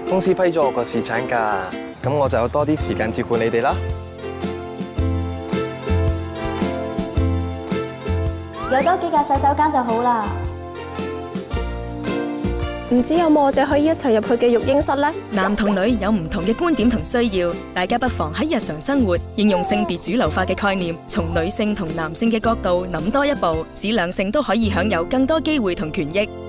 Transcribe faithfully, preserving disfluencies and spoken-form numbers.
公司批咗我個侍產假，咁我就有多啲時間照顧你哋啦。 有多幾格洗手間就好啦。 唔知有冇我哋可以一齊入去嘅育嬰室呢？ 男同女有唔同嘅觀點同需要，大家不妨喺日常生活應用性別主流化嘅概念，從女性同男性嘅角度諗多一步，使兩性都可以享有更多機會同權益。